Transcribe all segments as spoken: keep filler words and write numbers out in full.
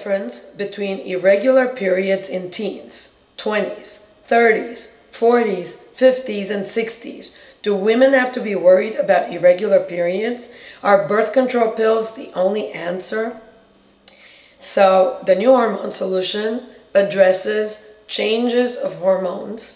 difference between irregular periods in teens, twenties, thirties, forties, fifties, and sixties. Do women have to be worried about irregular periods? Are birth control pills the only answer? So the new hormone solution addresses changes of hormones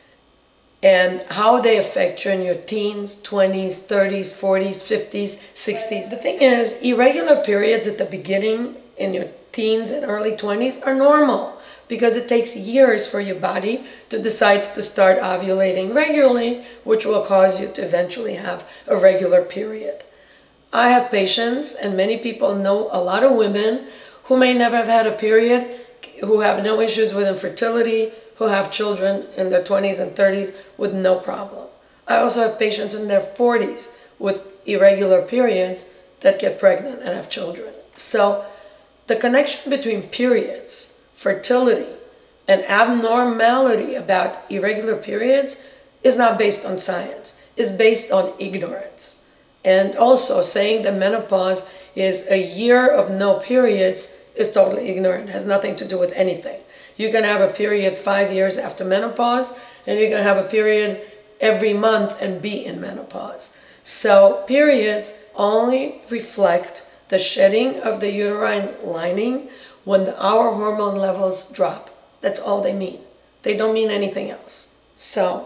and how they affect you in your teens, twenties, thirties, forties, fifties, sixties. The thing is, irregular periods at the beginning in your teens and early twenties are normal because it takes years for your body to decide to start ovulating regularly, which will cause you to eventually have a regular period. I have patients, and many people know a lot of women who may never have had a period, who have no issues with infertility, who have children in their twenties and thirties with no problem. I also have patients in their forties with irregular periods that get pregnant and have children. So the connection between periods, fertility, and abnormality about irregular periods is not based on science. It's based on ignorance. And also saying that menopause is a year of no periods is totally ignorant. It has nothing to do with anything. You can have a period five years after menopause, and you can have a period every month and be in menopause. So periods only reflect the shedding of the uterine lining when the, our hormone levels drop. That's all they mean. They don't mean anything else. So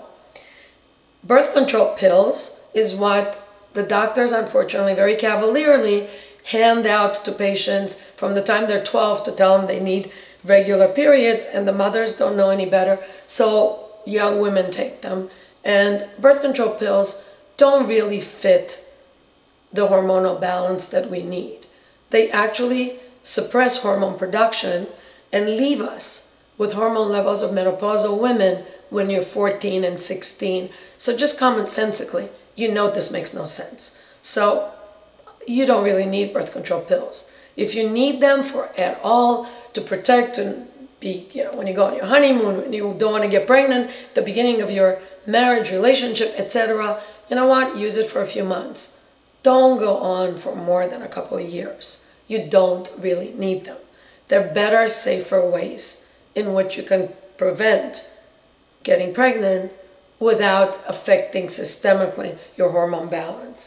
birth control pills is what the doctors, unfortunately, very cavalierly hand out to patients from the time they're twelve to tell them they need regular periods, and the mothers don't know any better, so young women take them. And birth control pills don't really fit the hormonal balance that we need. They actually suppress hormone production and leave us with hormone levels of menopausal women when you're fourteen and sixteen. So just commonsensically, you know this makes no sense. So you don't really need birth control pills. If you need them for at all to protect and be, you know, when you go on your honeymoon, when you don't want to get pregnant, the beginning of your marriage, relationship, et cetera, you know what? Use it for a few months. Don't go on for more than a couple of years. You don't really need them. There are better, safer ways in which you can prevent getting pregnant without affecting systemically your hormone balance.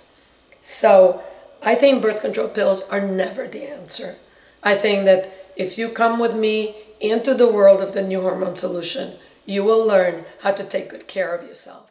So I think birth control pills are never the answer. I think that if you come with me into the world of the new hormone solution, you will learn how to take good care of yourself.